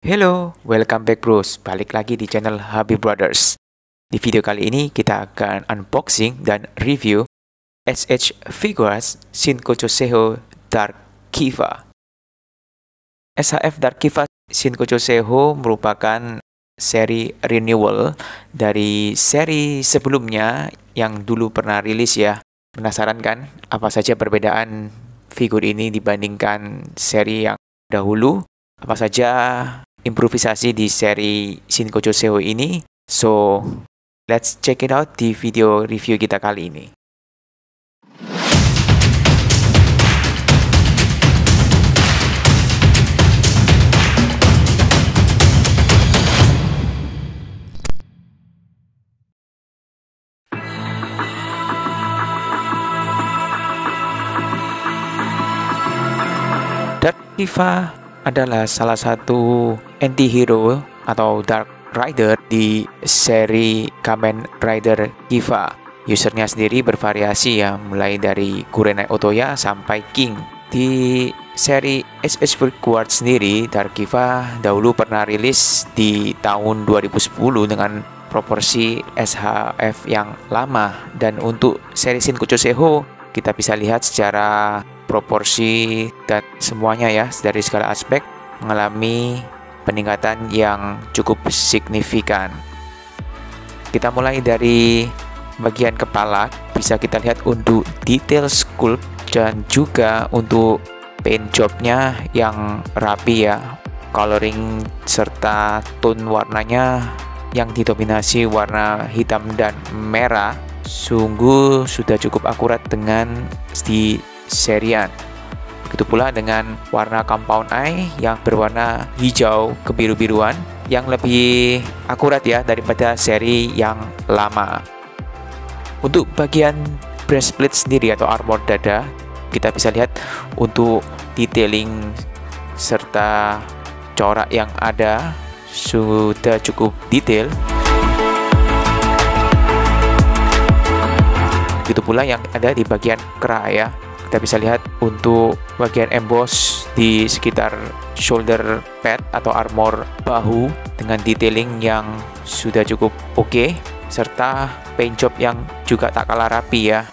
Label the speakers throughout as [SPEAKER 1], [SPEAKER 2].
[SPEAKER 1] Hello, welcome back bros. Balik lagi di channel Habib Brothers. Di video kali ini kita akan unboxing dan review SH Figuarts Shinkocho Seiho Dark Kiva. SHF Dark Kiva Shinkocho Seiho merupakan seri renewal dari seri sebelumnya yang dulu pernah rilis ya. Penasaran kan apa saja perbedaan figur ini dibandingkan seri yang dahulu? Apa saja improvisasi di seri Shinkocho Seiho ini? So, let's check it out di video review kita kali ini. Dark Kiva adalah salah satu anti-hero atau Dark Rider di seri Kamen Rider Kiva. Usernya sendiri bervariasi ya, mulai dari Kurenai Otoya sampai King. Di seri SH Figuarts sendiri, Dark Kiva dahulu pernah rilis di tahun 2010 dengan proporsi SHF yang lama. Dan untuk seri Shinkocho Seiho, kita bisa lihat secara proporsi dan semuanya ya, dari segala aspek mengalami peningkatan yang cukup signifikan. Kita mulai dari bagian kepala, bisa kita lihat untuk detail sculpt dan juga untuk paint jobnya yang rapi ya, coloring serta tone warnanya yang didominasi warna hitam dan merah sungguh sudah cukup akurat dengan di serian. Begitu pula dengan warna compound eye yang berwarna hijau kebiru-biruan yang lebih akurat ya daripada seri yang lama. Untuk bagian breastplate sendiri atau armor dada, kita bisa lihat untuk detailing serta corak yang ada sudah cukup detail. Begitu pula yang ada di bagian kera ya. Kita bisa lihat untuk bagian emboss di sekitar shoulder pad atau armor bahu dengan detailing yang sudah cukup oke, serta paint job yang juga tak kalah rapi ya.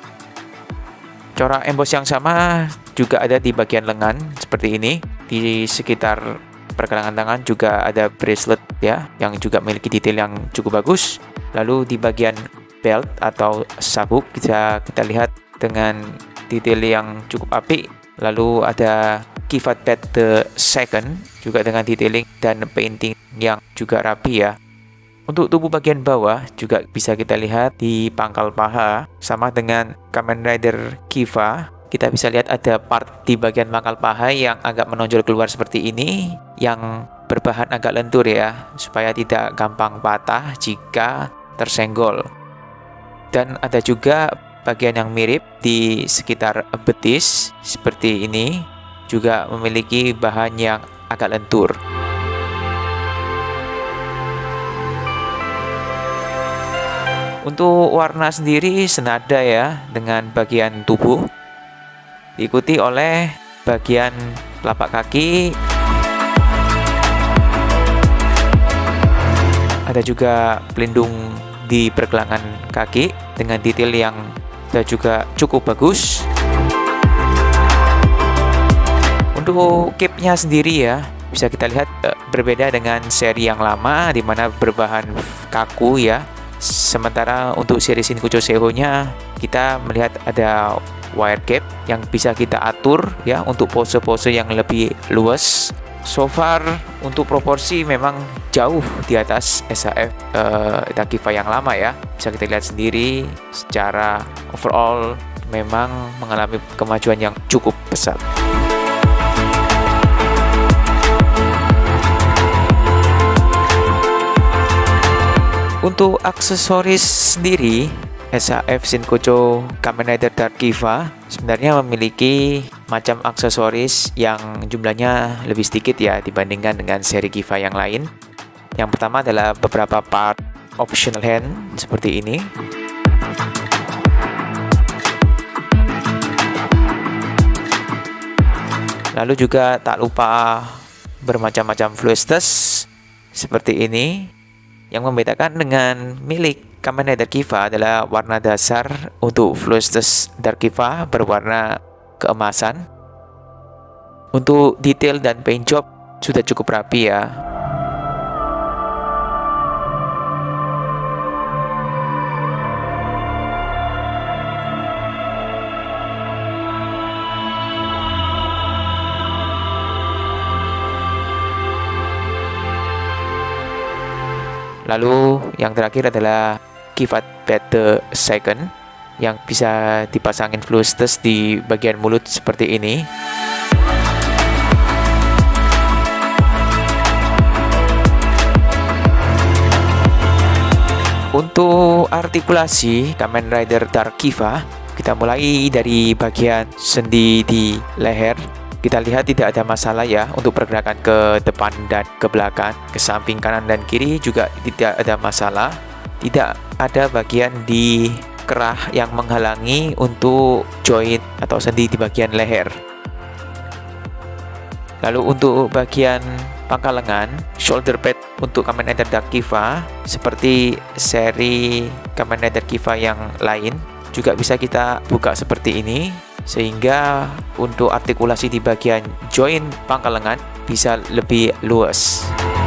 [SPEAKER 1] Corak emboss yang sama juga ada di bagian lengan seperti ini. Di sekitar pergelangan tangan juga ada bracelet ya, yang juga memiliki detail yang cukup bagus. Lalu di bagian belt atau sabuk kita lihat dengan detail yang cukup apik. Lalu ada Kiva Pad the Second juga dengan detailing dan painting yang juga rapi ya. Untuk tubuh bagian bawah juga bisa kita lihat di pangkal paha sama dengan Kamen Rider Kiva. Kita bisa lihat ada part di bagian pangkal paha yang agak menonjol keluar seperti ini, yang berbahan agak lentur ya, supaya tidak gampang patah jika tersenggol. Dan ada juga bagian yang mirip di sekitar betis seperti ini, juga memiliki bahan yang agak lentur. Untuk warna sendiri senada ya dengan bagian tubuh, diikuti oleh bagian telapak kaki. Ada juga pelindung di pergelangan kaki dengan detail yang juga cukup bagus. Untuk cape-nya sendiri ya, bisa kita lihat berbeda dengan seri yang lama di mana berbahan kaku ya. Sementara untuk seri Shinkocho Seiho-nya kita melihat ada wire cap yang bisa kita atur ya untuk pose-pose yang lebih luas. So far untuk proporsi memang jauh di atas SHF Dark Kiva yang lama ya. Bisa kita lihat sendiri secara overall memang mengalami kemajuan yang cukup pesat. Untuk aksesoris sendiri, SHF Shinkocho Kamen Rider Dark Kiva sebenarnya memiliki macam aksesoris yang jumlahnya lebih sedikit ya dibandingkan dengan seri Kiva yang lain. Yang pertama adalah beberapa part optional hand seperti ini. Lalu juga tak lupa bermacam-macam fluestes seperti ini. Yang membedakan dengan milik Kamen Rider Kiva adalah warna dasar untuk fluestes Dark Kiva berwarna keemasan. Untuk detail dan paint job sudah cukup rapi ya. Lalu yang terakhir adalah Kiva Pet the Second yang bisa dipasangin fluestes di bagian mulut seperti ini. Untuk artikulasi Kamen Rider Dark Kiva, kita mulai dari bagian sendi di leher. Kita lihat tidak ada masalah ya untuk pergerakan ke depan dan ke belakang, ke samping kanan dan kiri juga tidak ada masalah. Tidak ada bagian di kerah yang menghalangi untuk joint atau sendi di bagian leher. Lalu untuk bagian pangkal lengan, shoulder pad untuk Kamen Rider Dark Kiva seperti seri Kamen Rider Kiva yang lain juga bisa kita buka seperti ini, sehingga untuk artikulasi di bagian joint pangkal lengan bisa lebih luas.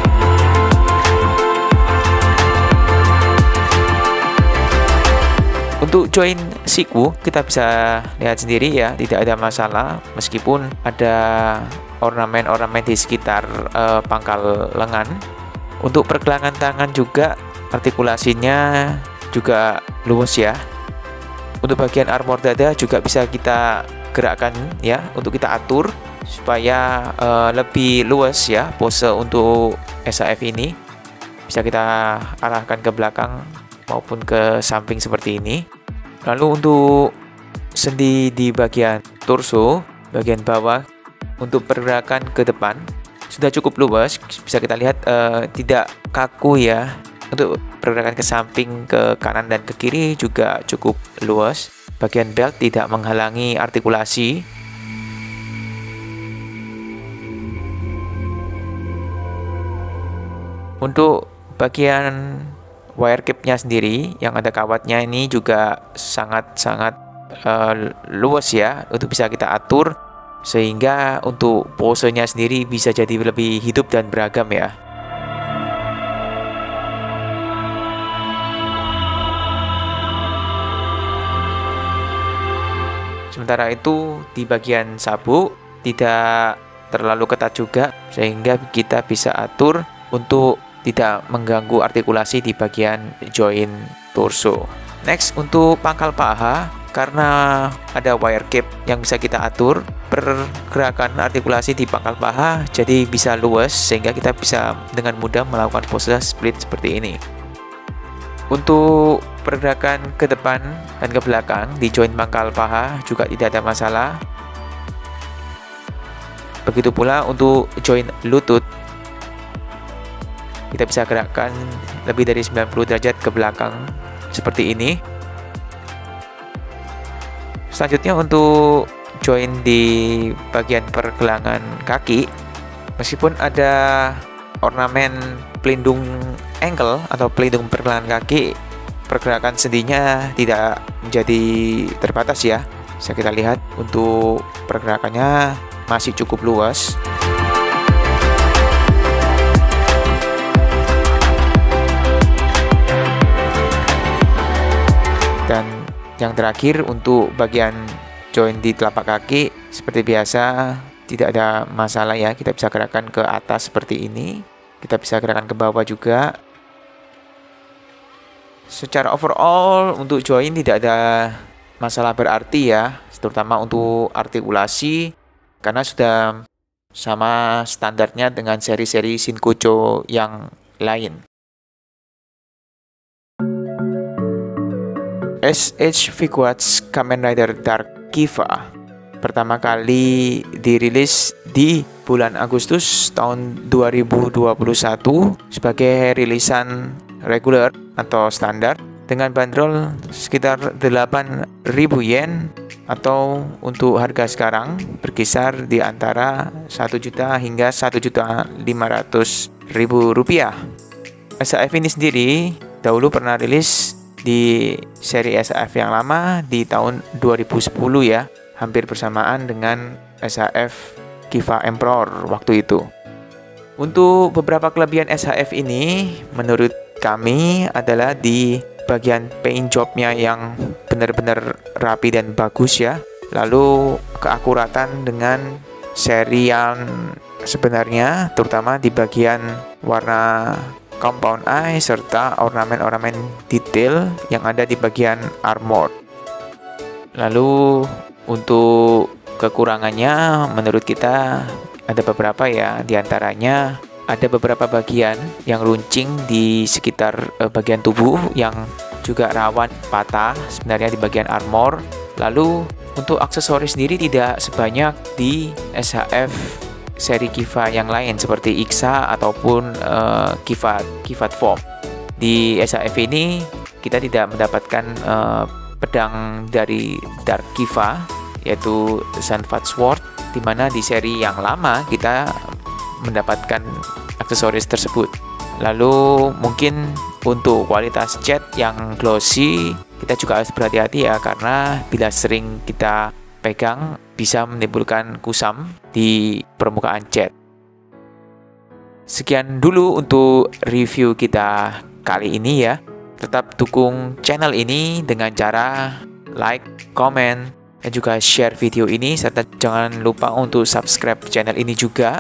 [SPEAKER 1] Untuk joint siku kita bisa lihat sendiri ya, tidak ada masalah meskipun ada ornamen-ornamen di sekitar pangkal lengan. Untuk pergelangan tangan juga artikulasinya juga luas ya. Untuk bagian armor dada juga bisa kita gerakkan ya, untuk kita atur supaya lebih luas ya pose untuk SAF ini. Bisa kita arahkan ke belakang maupun ke samping seperti ini. Lalu untuk sendi di bagian torso, bagian bawah, untuk pergerakan ke depan sudah cukup luas, bisa kita lihat tidak kaku ya. Untuk pergerakan ke samping, ke kanan dan ke kiri juga cukup luas. Bagian belt tidak menghalangi artikulasi. Untuk bagian wire cap-nya sendiri yang ada kawatnya ini juga sangat-sangat luas ya, untuk bisa kita atur sehingga untuk posenya sendiri bisa jadi lebih hidup dan beragam ya. Sementara itu di bagian sabuk tidak terlalu ketat juga, sehingga kita bisa atur untuk tidak mengganggu artikulasi di bagian joint torso. Next, untuk pangkal paha, karena ada wire cap yang bisa kita atur, pergerakan artikulasi di pangkal paha jadi bisa luas, sehingga kita bisa dengan mudah melakukan pose split seperti ini. Untuk pergerakan ke depan dan ke belakang di joint pangkal paha juga tidak ada masalah. Begitu pula untuk joint lutut, kita bisa gerakkan lebih dari 90 derajat ke belakang seperti ini. Selanjutnya untuk joint di bagian pergelangan kaki, meskipun ada ornamen pelindung ankle atau pelindung pergelangan kaki, pergerakan sendinya tidak menjadi terbatas ya. Bisa kita lihat untuk pergerakannya masih cukup luas. Dan yang terakhir untuk bagian joint di telapak kaki, seperti biasa tidak ada masalah ya, kita bisa gerakkan ke atas seperti ini, kita bisa gerakkan ke bawah juga. Secara overall untuk joint tidak ada masalah berarti ya, terutama untuk artikulasi, karena sudah sama standarnya dengan seri-seri Shinkocho yang lain. SH Figuarts Kamen Rider Dark Kiva pertama kali dirilis di bulan Agustus tahun 2021 sebagai rilisan reguler atau standar dengan bandrol sekitar 8.000 yen atau untuk harga sekarang berkisar di antara 1 juta hingga 1.500.000 rupiah. SAF ini sendiri dahulu pernah rilis di seri SAF yang lama di tahun 2010 ya, hampir bersamaan dengan SAF Kiva Emperor waktu itu. Untuk beberapa kelebihan SAF ini menurut kami adalah di bagian paint jobnya yang benar-benar rapi dan bagus ya. Lalu keakuratan dengan seri yang sebenarnya, terutama di bagian warna compound eye serta ornamen-ornamen detail yang ada di bagian armor. Lalu untuk kekurangannya menurut kita ada beberapa ya, diantaranya ada beberapa bagian yang runcing di sekitar bagian tubuh yang juga rawan patah sebenarnya di bagian armor. Lalu untuk aksesoris sendiri tidak sebanyak di SHF seri Kiva yang lain seperti Ixa ataupun Kivat Foam. Di SHF ini kita tidak mendapatkan pedang dari Dark Kiva yaitu Sunvat Sword, di mana di seri yang lama kita mendapatkan aksesoris tersebut. Lalu mungkin untuk kualitas cat yang glossy kita juga harus berhati-hati ya, karena bila sering kita pegang bisa menimbulkan kusam di permukaan cat. Sekian dulu untuk review kita kali ini ya. Tetap dukung channel ini dengan cara like, comment, dan juga share video ini, serta jangan lupa untuk subscribe channel ini juga.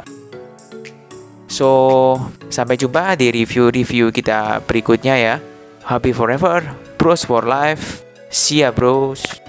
[SPEAKER 1] So, sampai jumpa di review-review kita berikutnya ya. Happy forever, bros for life. See ya bros.